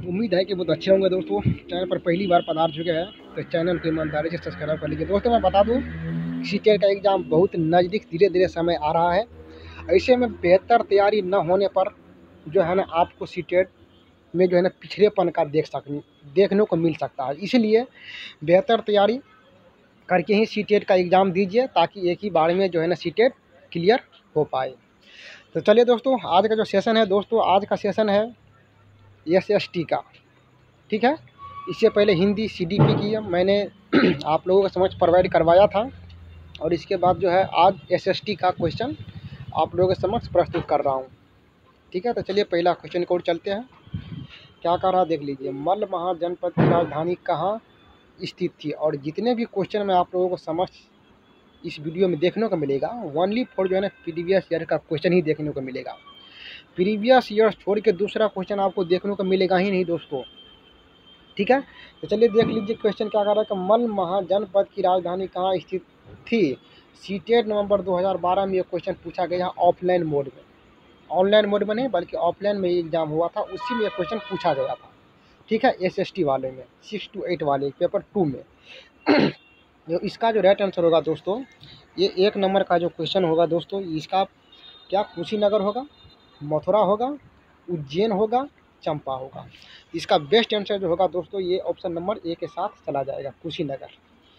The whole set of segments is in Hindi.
उम्मीद है कि बहुत अच्छे होंगे दोस्तों। चैनल पर पहली बार पधार चुके हैं तो चैनल को ईमानदारी से सब्सक्राइब कर लीजिए। दोस्तों मैं बता दूं, सीटेट का एग्ज़ाम बहुत नज़दीक धीरे धीरे समय आ रहा है। ऐसे में बेहतर तैयारी न होने पर जो है ना आपको सीटेट में जो है ना पिछड़ेपन का देखने को मिल सकता है। इसलिए बेहतर तैयारी करके ही सीटेट का एग्ज़ाम दीजिए ताकि एक ही बार में जो है ना सीटेट क्लियर हो पाए। तो चलिए दोस्तों, आज का जो सेशन है दोस्तों, आज का सेशन है SST का। ठीक है, इससे पहले हिंदी CDP की मैंने आप लोगों के समक्ष प्रोवाइड करवाया था और इसके बाद जो है आज SST का क्वेश्चन आप लोगों के समक्ष प्रस्तुत कर रहा हूँ। ठीक है, तो चलिए पहला क्वेश्चन की ओर चलते हैं। क्या कर रहा देख लीजिए। मल्ल महाजनपद की राजधानी कहाँ स्थित थी? और जितने भी क्वेश्चन मैं आप लोगों को समक्ष इस वीडियो में देखने को मिलेगा, ओनली फॉर जो है ना प्रीवियस ईयर का क्वेश्चन ही देखने को मिलेगा। प्रीवियस ईयर छोड़ के दूसरा क्वेश्चन आपको देखने को मिलेगा ही नहीं दोस्तों। ठीक है, तो चलिए देख लीजिए क्वेश्चन क्या कर रहा है कि मल्ल महाजनपद की राजधानी कहाँ स्थित थी? सीटेट नवंबर 2012 में ये क्वेश्चन पूछा गया ऑफलाइन मोड में, ऑनलाइन मोड में नहीं बल्कि ऑफलाइन में एग्जाम हुआ था, उसी में ये क्वेश्चन पूछा गया था। ठीक है, SST वाले में 6 to 8 वाले पेपर 2 में। जो इसका जो राइट आंसर होगा दोस्तों, ये 1 नंबर का जो क्वेश्चन होगा दोस्तों, इसका क्या कुशीनगर होगा, मथुरा होगा, उज्जैन होगा, चंपा होगा। इसका बेस्ट आंसर जो होगा दोस्तों, ये ऑप्शन नंबर A के साथ चला जाएगा, कुशीनगर।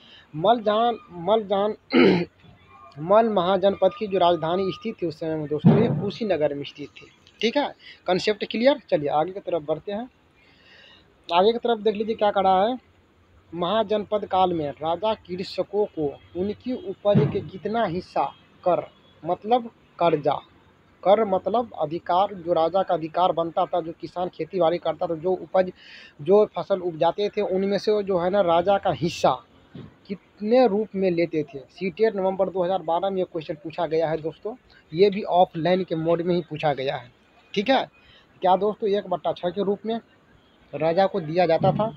मल्ल महाजनपद की जो राजधानी स्थित थी उस समय में दोस्तों, ये कुशीनगर में स्थित थी। ठीक है, कंसेप्ट क्लियर। चलिए आगे की तरफ बढ़ते हैं। आगे की तरफ देख लीजिए क्या कर रहा है। महाजनपद काल में राजा कृषकों को उनकी उपज के कितना हिस्सा कर, मतलब कर्जा, कर मतलब अधिकार, जो राजा का अधिकार बनता था, जो किसान खेती बाड़ी करता था, जो उपज जो फसल उपजाते थे उनमें से जो है ना राजा का हिस्सा कितने रूप में लेते थे। सीटेट नवंबर 2012 में ये क्वेश्चन पूछा गया है दोस्तों। ये भी ऑफलाइन के मोड में ही पूछा गया है। ठीक है, क्या दोस्तों 1/6 के रूप में राजा को दिया जाता था।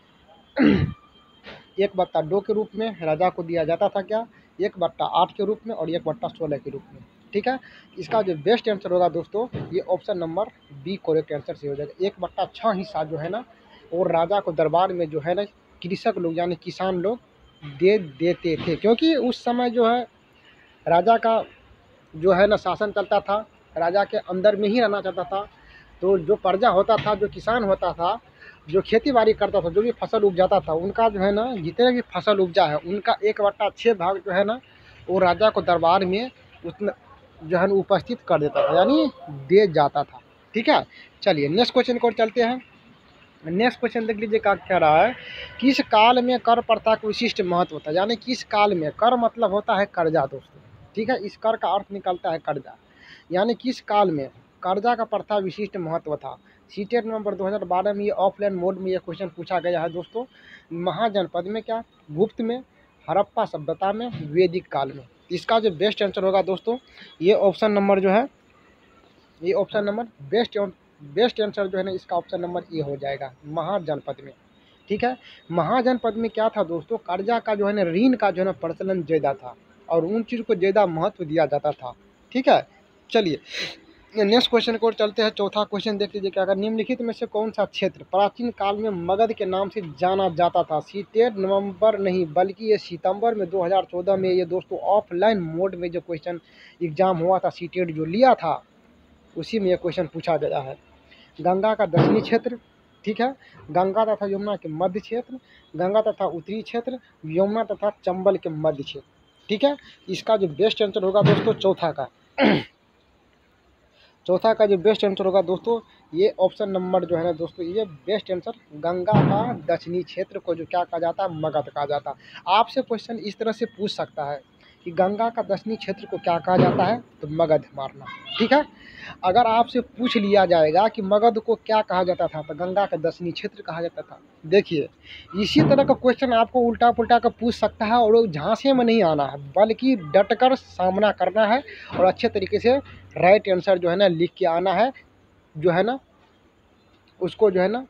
1/2 के रूप में राजा को दिया जाता था क्या, 1/8 के रूप में और 1/16 के रूप में। ठीक है, इसका जो बेस्ट आंसर होगा दोस्तों, ये option number B correct answer से हो जाएगा। 1/6 हिस्सा जो है ना और राजा को दरबार में जो है ना कृषक लोग यानी किसान लोग दे देते थे, क्योंकि उस समय जो है राजा का जो है ना शासन चलता था, राजा के अंदर में ही रहना चाहता था। तो जो प्रजा होता था, जो किसान होता था, जो खेती बाड़ी करता था, जो भी फसल उपजाता था, उनका जो है ना जितने भी फसल उपजा है उनका 1/6 भाग जो है ना वो राजा को दरबार में उतना जो है ना उपस्थित कर देता था, यानी दे जाता था। ठीक है, चलिए नेक्स्ट क्वेश्चन को चलते हैं। नेक्स्ट क्वेश्चन देख लीजिए क्या कह रहा है। किस काल में कर प्रथा का विशिष्ट महत्व था? यानी किस काल में, कर मतलब होता है कर्जा दोस्तों। ठीक है, इस कर का अर्थ निकलता है कर्जा, यानी किस काल में कर्जा का प्रथा विशिष्ट महत्व था। सीटेट नवंबर 2012 में ये ऑफलाइन मोड में ये क्वेश्चन पूछा गया है दोस्तों। महाजनपद में क्या, गुप्त में, हड़प्पा सभ्यता में, वैदिक काल में। इसका जो बेस्ट आंसर होगा दोस्तों, ये ऑप्शन नंबर जो है, ये ऑप्शन नंबर बेस्ट आंसर जो है ना इसका ऑप्शन नंबर A हो जाएगा, महाजनपद में। ठीक है, महाजनपद में क्या था दोस्तों, कर्जा का जो है ना ऋण का जो है ना प्रचलन ज़्यादा था और उन चीज़ को ज़्यादा महत्व दिया जाता था। ठीक है, चलिए नेक्स्ट क्वेश्चन को चलते हैं। चौथा क्वेश्चन देख लीजिए क्या कर, निम्नलिखित में से कौन सा क्षेत्र प्राचीन काल में मगध के नाम से जाना जाता था? सीटेट नवंबर नहीं बल्कि ये सितंबर में 2014 में ये दोस्तों ऑफलाइन मोड में जो क्वेश्चन एग्जाम हुआ था, सीटेट जो लिया था उसी में ये क्वेश्चन पूछा गया है। गंगा का दक्षिणी क्षेत्र, ठीक है, गंगा तथा यमुना के मध्य क्षेत्र, गंगा तथा उत्तरी क्षेत्र, यमुना तथा चंबल के मध्य क्षेत्र। ठीक है, इसका जो बेस्ट आंसर होगा दोस्तों चौथा का जो बेस्ट आंसर होगा दोस्तों, ये ऑप्शन नंबर जो है ना दोस्तों, ये बेस्ट आंसर, गंगा का दक्षिणी क्षेत्र को जो क्या कहा जाता है, मगध कहा जाता है। आपसे क्वेश्चन इस तरह से पूछ सकता है कि गंगा का दक्षिणी क्षेत्र को क्या कहा जाता है, तो मगध मारना। ठीक है, अगर आपसे पूछ लिया जाएगा कि मगध को क्या कहा जाता था, तो गंगा का दक्षिणी क्षेत्र कहा जाता था। देखिए इसी तरह का क्वेश्चन आपको उल्टा पुल्टा का पूछ सकता है और झांसे में नहीं आना है, बल्कि डटकर सामना करना है और अच्छे तरीके से राइट आंसर जो है ना लिख के आना है, जो है ना उसको जो है ना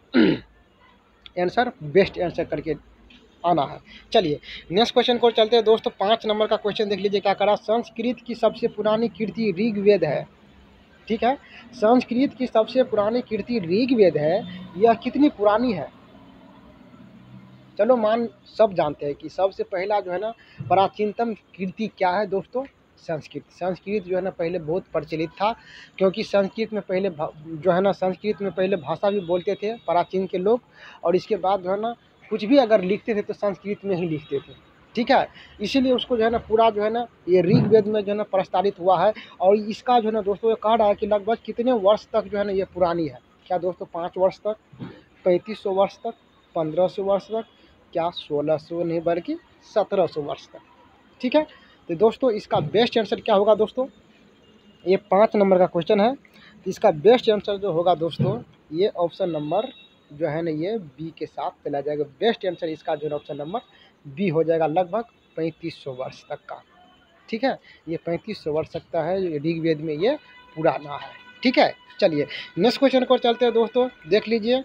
आंसर बेस्ट आंसर करके आना है। चलिए नेक्स्ट क्वेश्चन को चलते हैं दोस्तों। 5 नंबर का क्वेश्चन देख लीजिए क्या करा। संस्कृत की सबसे पुरानी कृति ऋग्वेद है। ठीक है। संस्कृत की सबसे पुरानी कृति ऋग्वेद है, यह कितनी पुरानी है? चलो सब जानते हैं कि सबसे पहला जो है ना प्राचीनतम कृति क्या है दोस्तों? संस्कृत। संस्कृत जो है ना पहले बहुत प्रचलित था, क्योंकि संस्कृत में पहले जो है ना संस्कृत में पहले भाषा भी बोलते थे प्राचीन के लोग, और इसके बाद जो है ना कुछ भी अगर लिखते थे तो संस्कृत में ही लिखते थे, ठीक है। इसीलिए उसको जो है ना पूरा जो है ना ये ऋग्वेद में जो है ना प्रस्तावित हुआ है। और इसका जो है ना दोस्तों ये कह रहा है कि लगभग कितने वर्ष तक जो है ना ये पुरानी है? क्या दोस्तों 5 वर्ष तक, 3500 वर्ष तक, 1500 वर्ष तक, क्या 1600 नहीं बल्कि 1700 वर्ष तक, ठीक है। तो दोस्तों इसका बेस्ट आंसर क्या होगा दोस्तों? ये 5 नंबर का क्वेश्चन है। इसका बेस्ट आंसर जो होगा दोस्तों ये ऑप्शन नंबर जो है ना ये बी के साथ चला जाएगा। बेस्ट आंसर इसका जो है ऑप्शन नंबर बी हो जाएगा, लगभग 3500 वर्ष तक का, ठीक है। ये 3500 वर्ष तक का है, ऋग्वेद में ये पुराना है, ठीक है। चलिए नेक्स्ट क्वेश्चन को चलते हैं दोस्तों, देख लीजिए।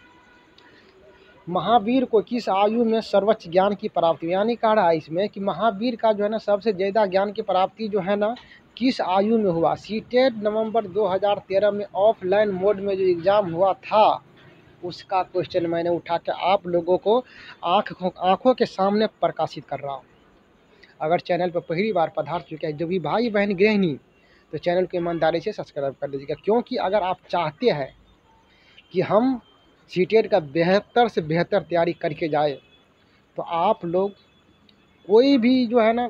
महावीर को किस आयु में सर्वोच्च ज्ञान की प्राप्ति, यानी कह रहा है इसमें कि महावीर का जो है ना सबसे ज़्यादा ज्ञान की प्राप्ति जो है ना किस आयु में हुआ? सीटेट नवंबर 2013 में ऑफलाइन मोड में जो एग्ज़ाम हुआ था उसका क्वेश्चन मैंने उठा के आप लोगों को आँखों के सामने प्रकाशित कर रहा हूँ। अगर चैनल पर पहली बार पधार चुके हैं जो भी भाई बहन गृहिणी, तो चैनल को ईमानदारी से सब्सक्राइब कर लीजिएगा, क्योंकि अगर आप चाहते हैं कि हम सीटेट का बेहतर से बेहतर तैयारी करके जाए, तो आप लोग कोई भी जो है ना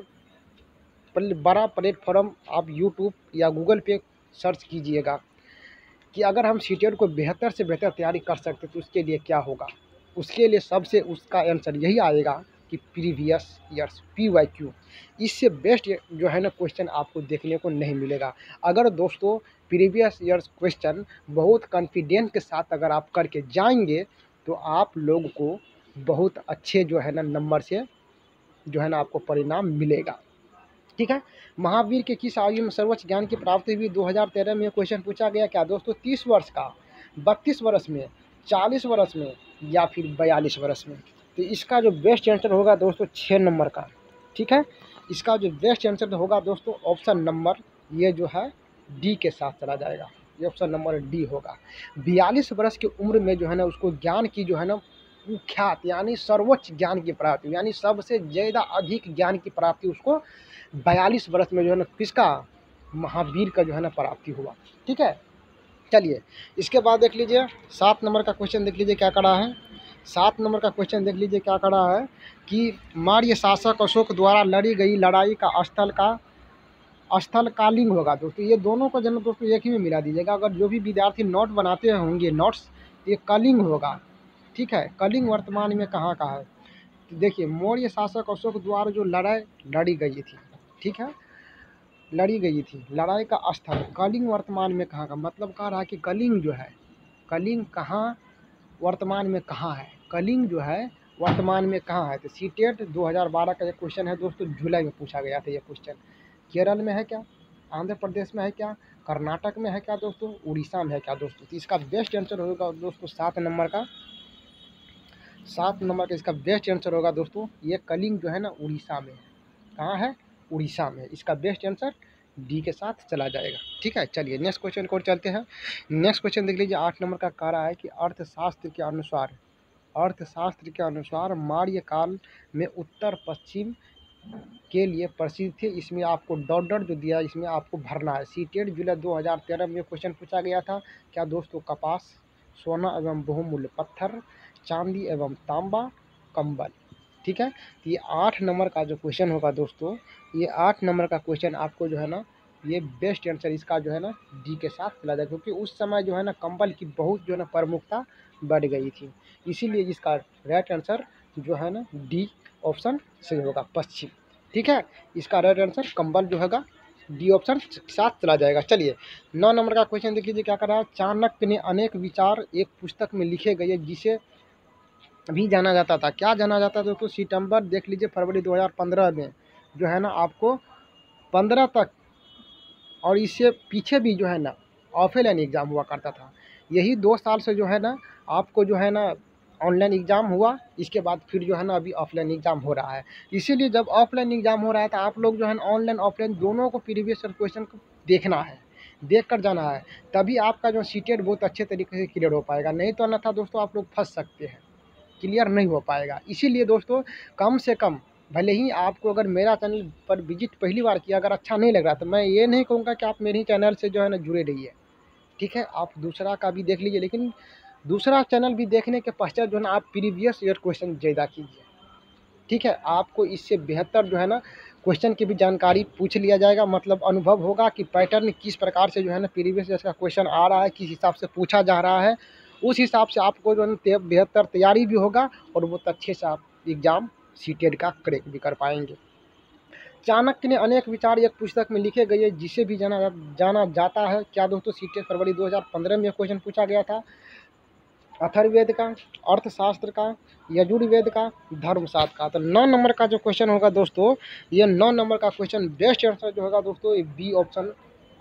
बड़ा प्लेटफॉर्म आप यूट्यूब या गूगल पे सर्च कीजिएगा कि अगर हम सीटेट को बेहतर से बेहतर तैयारी कर सकते तो उसके लिए क्या होगा। उसके लिए सबसे उसका आंसर यही आएगा कि प्रीवियस ईयर्स PYQ। इससे बेस्ट जो है ना क्वेश्चन आपको देखने को नहीं मिलेगा। अगर दोस्तों प्रीवियस ईयर्स क्वेश्चन बहुत कॉन्फिडेंट के साथ अगर आप करके जाएंगे तो आप लोग को बहुत अच्छे जो है ना नंबर से जो है ना आपको परिणाम मिलेगा, ठीक है। महावीर के किस आयु में सर्वोच्च ज्ञान की प्राप्ति हुई? 2013 में क्वेश्चन पूछा गया। क्या दोस्तों 30 वर्ष का, 32 वर्ष में, 40 वर्ष में या फिर 42 वर्ष में? तो इसका जो बेस्ट आंसर होगा दोस्तों 6 नंबर का, ठीक है। इसका जो बेस्ट आंसर होगा दोस्तों ऑप्शन नंबर ये जो है डी के साथ चला जाएगा, ये ऑप्शन नंबर डी होगा। 42 वर्ष की उम्र में जो है ना उसको ज्ञान की जो है ना कुख्यात यानी सर्वोच्च ज्ञान की प्राप्ति यानी सबसे ज़्यादा अधिक ज्ञान की प्राप्ति उसको 42 वर्ष में जो है ना किसका? महावीर का जो है ना प्राप्ति हुआ, ठीक है। चलिए इसके बाद देख लीजिए 7 नंबर का क्वेश्चन देख लीजिए क्या करा है। 7 नंबर का क्वेश्चन देख लीजिए क्या करा है कि मौर्य शासक अशोक द्वारा लड़ी गई लड़ाई का स्थल कालिंग होगा। दोस्तों ये दोनों को जन्म दोस्तों एक ही में मिला दीजिएगा। अगर जो भी विद्यार्थी नोट बनाते होंगे नोट्स, ये कलिंग होगा, ठीक है। कलिंग वर्तमान में कहाँ का है? तो देखिए मौर्य शासक अशोक द्वारा जो लड़ाई लड़ी गई थी, ठीक है, लड़ी गई थी, लड़ाई का स्थल कलिंग वर्तमान में कहाँ का, मतलब कह रहा है कि कलिंग जो है, कलिंग कहाँ वर्तमान में कहाँ है? कलिंग जो है वर्तमान में कहाँ है? तो सीटेट 2012 का ये क्वेश्चन है दोस्तों, जुलाई में पूछा गया था ये क्वेश्चन। केरल में है क्या? आंध्र प्रदेश में है क्या? कर्नाटक में है क्या दोस्तों? उड़ीसा में है क्या दोस्तों? तो इसका बेस्ट आंसर होगा दोस्तों 7 नंबर का, 7 नंबर का इसका बेस्ट आंसर होगा दोस्तों ये कलिंग जो है ना उड़ीसा में है। कहाँ है? उड़ीसा में। इसका बेस्ट आंसर डी के साथ चला जाएगा, ठीक है। चलिए नेक्स्ट क्वेश्चन को चलते हैं। नेक्स्ट क्वेश्चन देख लीजिए 8 नंबर का कह रहा है कि अर्थशास्त्र के अनुसार मौर्य काल में उत्तर पश्चिम के लिए प्रसिद्ध थे। इसमें आपको डॉट डॉट जो दिया इसमें आपको भरना है। सीटेट जुलाई 2013 में क्वेश्चन पूछा गया था। क्या दोस्तों? कपास, सोना एवं बहुमूल्य पत्थर, चांदी एवं तांबा, कंबल, ठीक है। तो ये 8 नंबर का जो क्वेश्चन होगा दोस्तों, ये 8 नंबर का क्वेश्चन आपको जो है ना ये बेस्ट आंसर इसका जो है ना डी के साथ चला जाए, क्योंकि उस समय जो है ना कंबल की बहुत जो है ना प्रमुखता बढ़ गई थी। इसीलिए इसका राइट आंसर जो है ना डी ऑप्शन से होगा, पश्चिम, ठीक है। इसका राइट आंसर कंबल जो होगा डी ऑप्शन के साथ चला जाएगा। चलिए 9 नंबर का क्वेश्चन देख लीजिए क्या कर रहा है। चाणक्य ने अनेक विचार एक पुस्तक में लिखे गए जिसे भी जाना जाता था। क्या जाना जाता था? तो सितंबर देख लीजिए फरवरी 2015 में जो है ना आपको 15 तक और इससे पीछे भी जो है ना ऑफलाइन एग्ज़ाम हुआ करता था। यही 2 साल से जो है ना आपको जो है ना ऑनलाइन एग्ज़ाम हुआ, इसके बाद फिर जो है ना अभी ऑफलाइन एग्ज़ाम हो रहा है। इसीलिए जब ऑफलाइन एग्ज़ाम हो रहा है तो आप लोग जो है ना ऑनलाइन ऑफलाइन दोनों को प्रीवियस क्वेश्चन को देखना है। देख कर जाना है, तभी आपका जो सीटेट बहुत अच्छे तरीके से क्लियर हो पाएगा। नहीं तो अन्यथा दोस्तों आप लोग फंस सकते हैं, क्लियर नहीं हो पाएगा। इसीलिए दोस्तों कम से कम, भले ही आपको अगर मेरा चैनल पर विजिट पहली बार किया, अगर अच्छा नहीं लग रहा तो मैं ये नहीं कहूँगा कि आप मेरे ही चैनल से जो है ना जुड़े रहिए, ठीक है। आप दूसरा का भी देख लीजिए, लेकिन दूसरा चैनल भी देखने के पश्चात जो है ना आप प्रीवियस ईयर क्वेश्चन ज़्यादा कीजिए, ठीक है। आपको इससे बेहतर जो है ना क्वेश्चन की भी जानकारी पूछ लिया जाएगा, मतलब अनुभव होगा कि पैटर्न किस प्रकार से जो है ना प्रीवियस ईयर का क्वेश्चन आ रहा है, किस हिसाब से पूछा जा रहा है। उस हिसाब से आपको जो है बेहतर तैयारी भी होगा और बहुत अच्छे से आप एग्ज़ाम सीटेट का क्रैक भी कर पाएंगे। चाणक्य ने अनेक विचार एक पुस्तक में लिखे गए, जिसे भी जाना जाता है। क्या दोस्तों, सीटेट फरवरी 2015 में क्वेश्चन पूछा गया था। अथर्ववेद का, अर्थशास्त्र का, यजुर्वेद का, धर्मशास्त्र का। तो 9 नंबर का जो क्वेश्चन होगा दोस्तों, ये 9 नंबर का क्वेश्चन बेस्ट आंसर जो होगा दोस्तों, ये बी ऑप्शन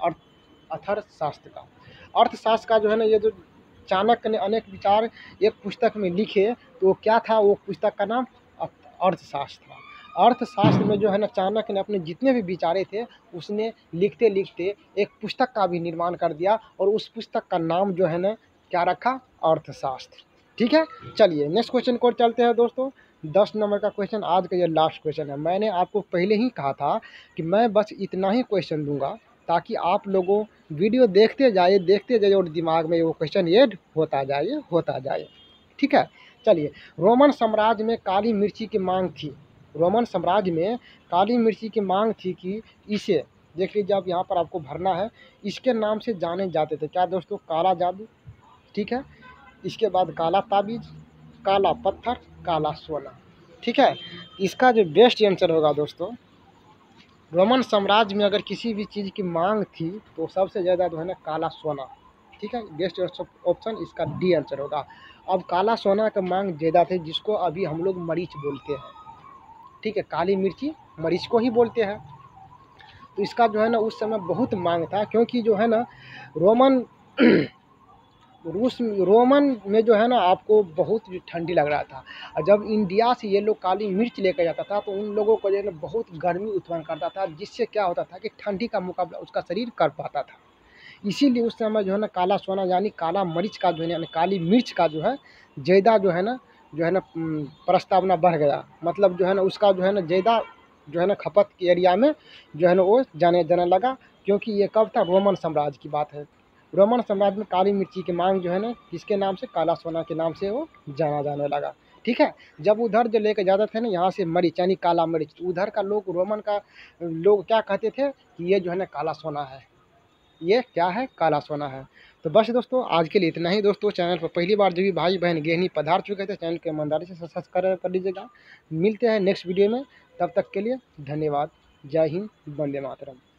अर्थशास्त्र का। अर्थशास्त्र का जो है ना, ये जो चाणक्य ने अनेक विचार एक पुस्तक में लिखे, तो क्या था वो पुस्तक का नाम? अर्थशास्त्र था। अर्थशास्त्र में जो है ना चाणक्य ने अपने जितने भी विचारे थे उसने लिखते लिखते एक पुस्तक का भी निर्माण कर दिया, और उस पुस्तक का नाम जो है ना क्या रखा? अर्थशास्त्र, ठीक है। चलिए नेक्स्ट क्वेश्चन को चलते हैं दोस्तों। 10 नंबर का क्वेश्चन आज का ये लास्ट क्वेश्चन है। मैंने आपको पहले ही कहा था कि मैं बस इतना ही क्वेश्चन दूंगा, ताकि आप लोगों वीडियो देखते जाइए और दिमाग में वो क्वेश्चन ऐड होता जाए, ठीक है। चलिए, रोमन साम्राज्य में काली मिर्ची की मांग थी। रोमन साम्राज्य में काली मिर्ची की मांग थी कि इसे, देख लीजिए आप यहाँ पर आपको भरना है, इसके नाम से जाने जाते थे। क्या दोस्तों? काला जादू, ठीक है। इसके बाद काला ताबीज, काला पत्थर, काला सोना, ठीक है। इसका जो बेस्ट आंसर होगा दोस्तों, रोमन साम्राज्य में अगर किसी भी चीज़ की मांग थी तो सबसे ज़्यादा जो है ना काला सोना, ठीक है। बेस्ट ऑप्शन इसका डी आंसर होगा। अब काला सोना का मांग ज़्यादा थे, जिसको अभी हम लोग मरीच बोलते हैं, ठीक है। काली मिर्ची मरीच को ही बोलते हैं। तो इसका जो है ना उस समय बहुत मांग था, क्योंकि जो है ना रोमन रोमन में जो है ना आपको बहुत ठंडी लग रहा था, और जब इंडिया से ये लोग काली मिर्च लेकर जाता था तो उन लोगों को जो है ना बहुत गर्मी उत्पन्न करता था, जिससे क्या होता था कि ठंडी का मुकाबला उसका शरीर कर पाता था। इसीलिए उस समय जो है ना काला सोना यानी काला मरीच का जो है ना काली मिर्च का जो है ज़्यादा जो है ना प्रस्तावना बढ़ गया, मतलब जो है ना उसका जो है ना ज़्यादा जो है ना खपत के एरिया में जो है ना वो जाने लगा। क्योंकि ये कब था? रोमन साम्राज्य की बात है। रोमन साम्राज्य में काली मिर्ची की मांग जो है ना किसके नाम से? काला सोना के नाम से वो जाने लगा, ठीक है। जब उधर जो लेके जाते थे ना यहाँ से मरीच यानी काला मरीच, तो उधर का लोग, रोमन का लोग क्या कहते थे कि ये जो है ना काला सोना है, ये क्या है? काला सोना है। तो बस दोस्तों आज के लिए इतना ही। दोस्तों चैनल पर पहली बार जो भी भाई बहन गृहिणी पधार चुके थे, चैनल को ईमानदारी से सब्सक्राइब कर लीजिएगा। मिलते हैं नेक्स्ट वीडियो में, तब तक के लिए धन्यवाद। जय हिंद, वंदे मातरम।